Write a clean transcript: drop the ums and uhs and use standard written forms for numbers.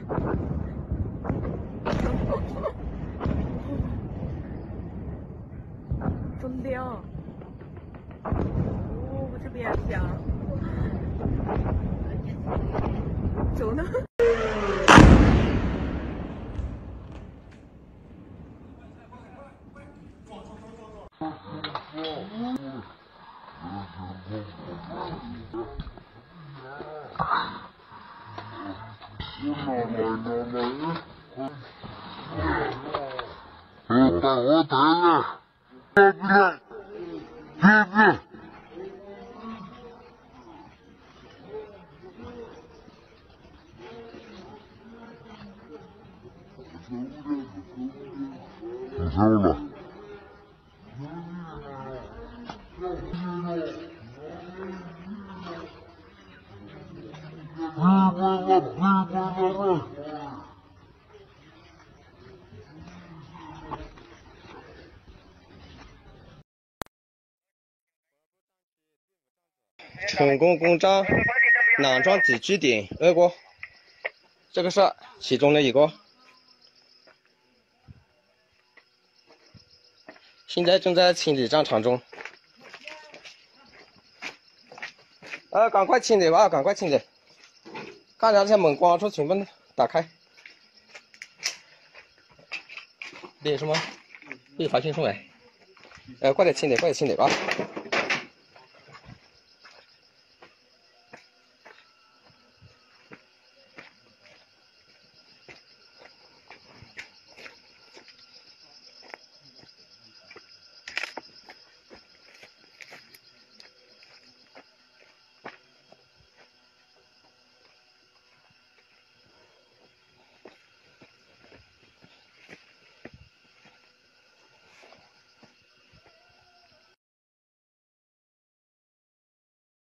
真亮！哦，这边亮。走呢？ 你收了。 成功公章囊装几据点俄国，这个是其中的一个，现在正在清理战场中。赶快清理吧，赶快清理！看两下门关处全部打开。这有什么？被发现出来？快点清理，快点清理吧！